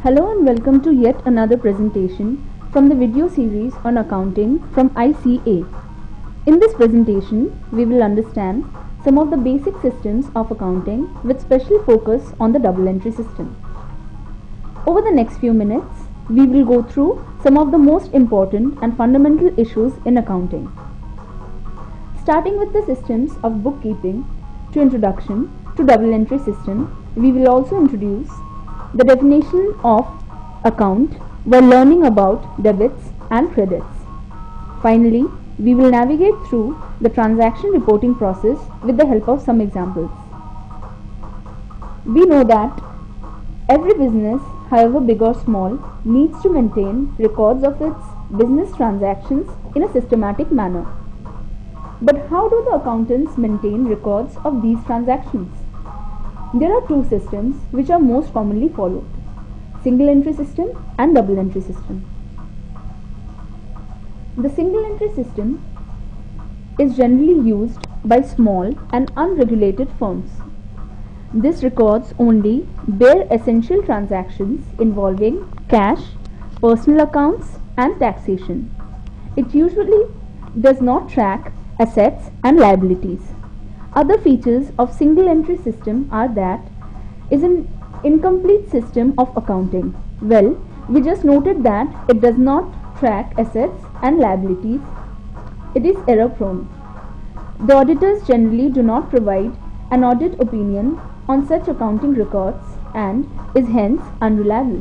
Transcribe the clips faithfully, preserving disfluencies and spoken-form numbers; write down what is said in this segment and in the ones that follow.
Hello and welcome to yet another presentation from the video series on accounting from I C A. In this presentation, we will understand some of the basic systems of accounting with special focus on the double entry system. Over the next few minutes, we will go through some of the most important and fundamental issues in accounting. Starting with the systems of bookkeeping to introduction to double entry system, we will also introduce the definition of account while learning about debits and credits. Finally, we will navigate through the transaction reporting process with the help of some examples. We know that every business, however big or small, needs to maintain records of its business transactions in a systematic manner. But how do the accountants maintain records of these transactions? There are two systems which are most commonly followed: single entry system and double entry system. The single entry system is generally used by small and unregulated firms. This records only bare essential transactions involving cash, personal accounts and taxation. It usually does not track assets and liabilities. Other features of single entry system are that is an incomplete system of accounting. Well, we just noted that it does not track assets and liabilities. It is error prone. The auditors generally do not provide an audit opinion on such accounting records and is hence unreliable.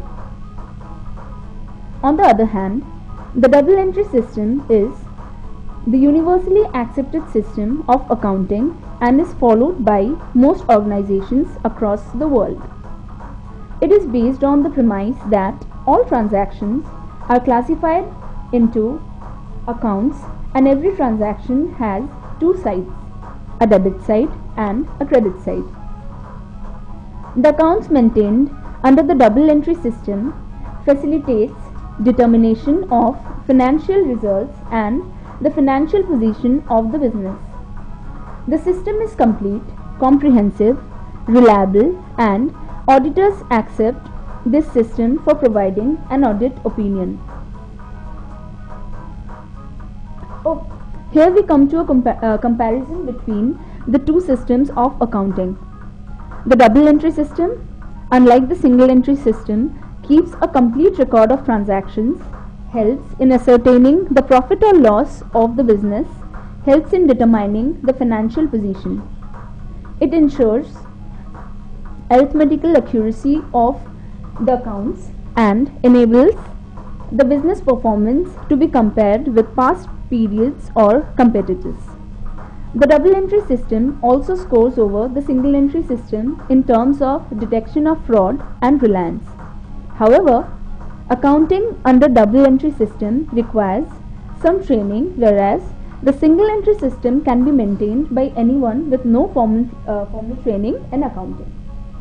On the other hand, the double entry system is the universally accepted system of accounting and is followed by most organizations across the world. It is based on the premise that all transactions are classified into accounts and every transaction has two sides, a debit side and a credit side. The accounts maintained under the double entry system facilitates determination of financial results and the financial position of the business. The system is complete, comprehensive, reliable, and auditors accept this system for providing an audit opinion. Oh, here we come to a compa uh, comparison between the two systems of accounting. The double entry system, unlike the single entry system, keeps a complete record of transactions, helps in ascertaining the profit or loss of the business, helps in determining the financial position. It ensures arithmetical accuracy of the accounts and enables the business performance to be compared with past periods or competitors. The double entry system also scores over the single entry system in terms of detection of fraud and reliance. However, accounting under double entry system requires some training, whereas the single entry system can be maintained by anyone with no formal, uh, formal training in accounting.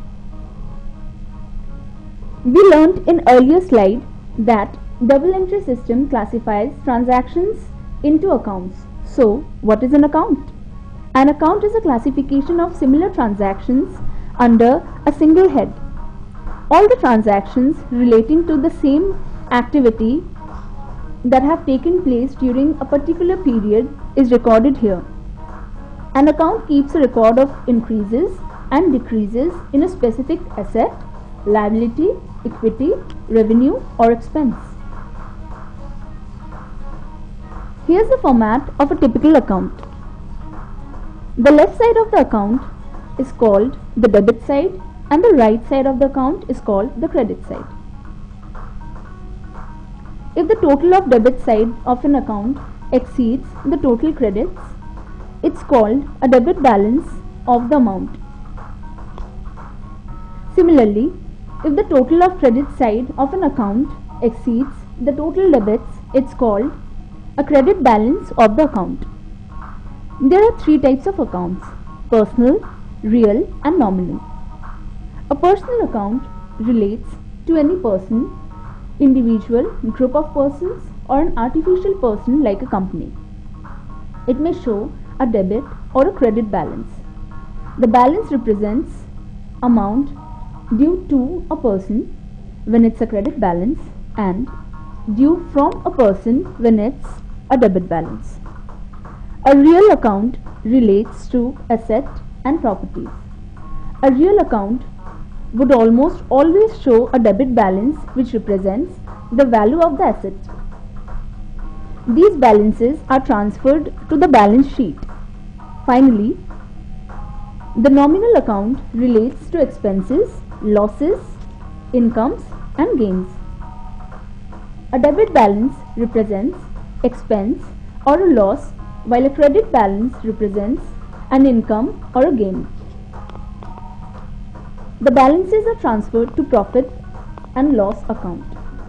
We learnt in earlier slide that double entry system classifies transactions into accounts. So, what is an account? An account is a classification of similar transactions under a single head. All the transactions relating to the same activity that have taken place during a particular period is recorded here. An account keeps a record of increases and decreases in a specific asset, liability, equity, revenue or expense. Here's the format of a typical account. The left side of the account is called the debit side and the right side of the account is called the credit side. If the total of debit side of an account exceeds the total credits, it's called a debit balance of the amount. Similarly, if the total of credit side of an account exceeds the total debits, it's called a credit balance of the account. There are three types of accounts: personal, real and nominal. A personal account relates to any person, individual, group of persons or an artificial person like a company. It may show a debit or a credit balance. The balance represents amount due to a person when it's a credit balance, and due from a person when it's a debit balance. A real account relates to asset and properties. A real account would almost always show a debit balance which represents the value of the asset. These balances are transferred to the balance sheet. Finally, the nominal account relates to expenses, losses, incomes and gains. A debit balance represents expense or a loss, while a credit balance represents an income or a gain. The balances are transferred to profit and loss account.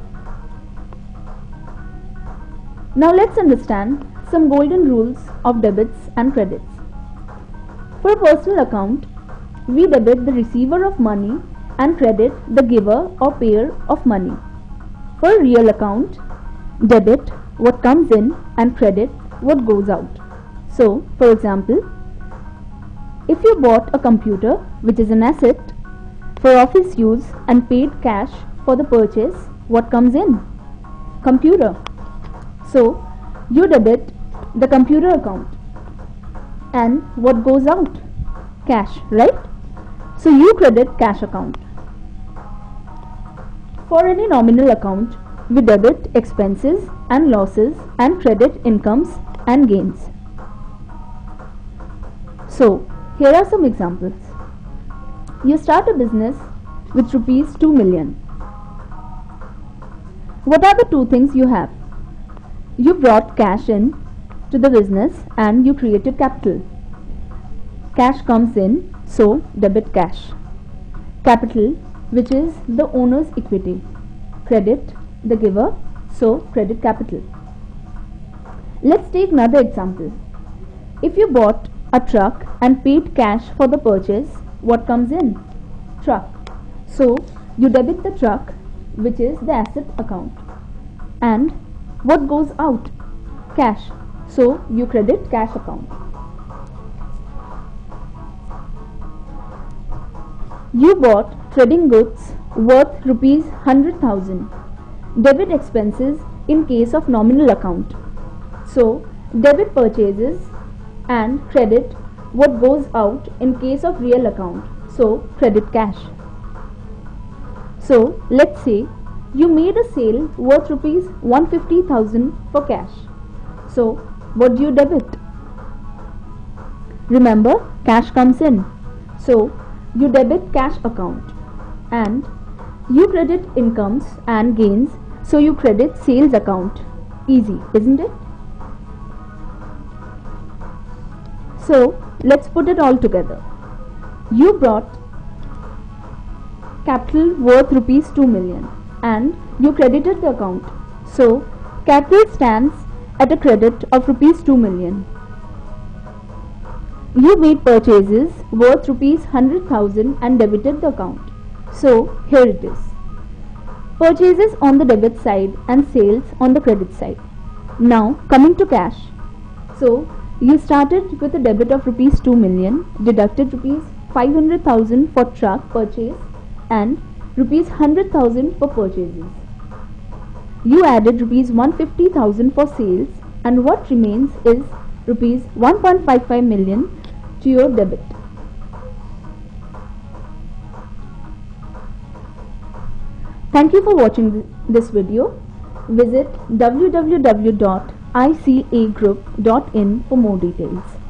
Now let's understand some golden rules of debits and credits. For a personal account, we debit the receiver of money and credit the giver or payer of money. For a real account, debit what comes in and credit what goes out. So, for example, if you bought a computer, which is an asset, for office use and paid cash for the purchase, what comes in? Computer. So, you debit the computer account. And what goes out? Cash, right? So, you credit cash account. For any nominal account, we debit expenses and losses and credit incomes and gains. So, here are some examples. You start a business with rupees two million. What are the two things you have? You brought cash in to the business and you created capital. Cash comes in, so debit cash. Capital, which is the owner's equity. Credit, the giver, so credit capital. Let's take another example. If you bought a truck and paid cash for the purchase, what comes in? Truck. So you debit the truck, which is the asset account. And what goes out? Cash. So you credit cash account. You bought trading goods worth rupees one hundred thousand. Debit expenses in case of nominal account. So debit purchases and credit what goes out in case of real account. So credit cash. So let's say you made a sale worth rupees one hundred fifty thousand for cash. So what do you debit? Remember, cash comes in. So you debit cash account. And you credit incomes and gains. So you credit sales account. Easy, isn't it? So let's put it all together. You brought capital worth rupees two million and you credited the account. So capital stands at a credit of rupees two million. You made purchases worth rupees one hundred thousand and debited the account. So here it is. Purchases on the debit side and sales on the credit side. Now coming to cash. So you started with a debit of rupees two million, deducted rupees five hundred thousand for truck purchase and rupees one hundred thousand for purchases. You added rupees one hundred fifty thousand for sales, and what remains is rupees one point five five million to your debit. Thank you for watching this video. Visit w w w dot i c a group dot in for more details.